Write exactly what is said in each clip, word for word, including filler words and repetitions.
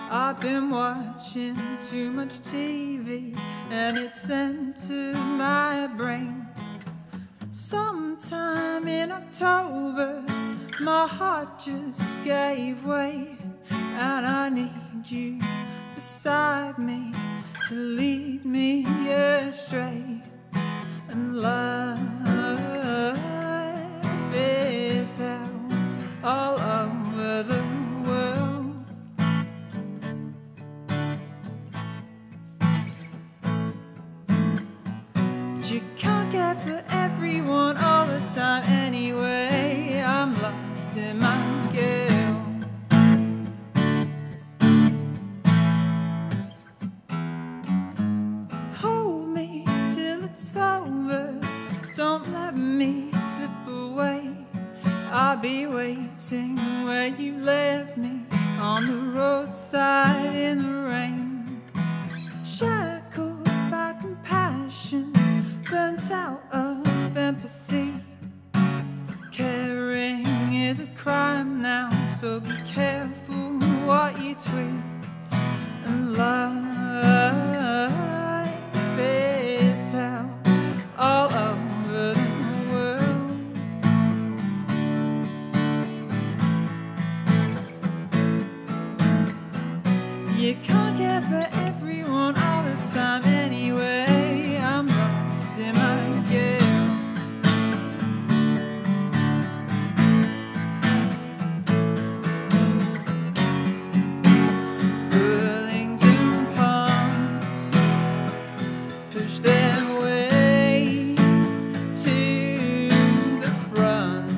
I've been watching too much T V, and it's sent to my brain. Sometime in October, my heart just gave way, and I need you beside me to lead me astray. And love is out all over the world. But you can't get for everyone all the time anyway. I'm lost in my girl. Hold me till it's over, don't let me slip away. I'll be waiting where you left me, on the roadside in the rain. Shackled by compassion, burnt out of empathy. Caring is a crime now, so be careful what you tweet. And life is out all over the world. You can't get for everyone all the time anyway. I'm lost in my girl. Burlington Palms push their way to the front.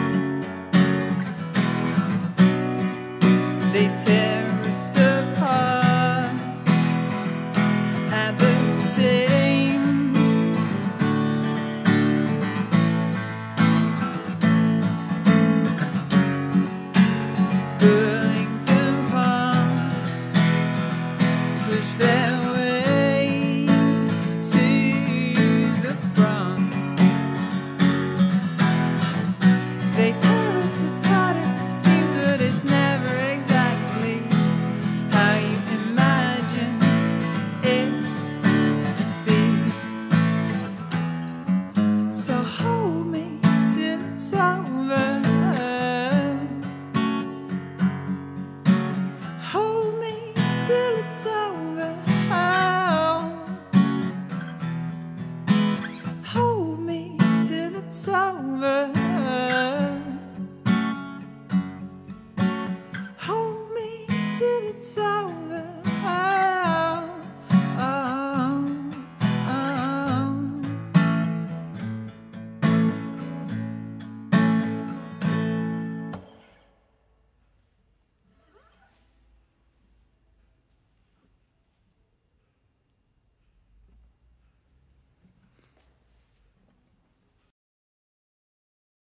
They tear us apart at the same. Burlington Palms push their way to the front. They tear us apart at the seams, but it's never exactly how you imagine it to be. So hold me till it's over. Hold me till it's over. Oh. Hold me till it's over. Hold me till it's over.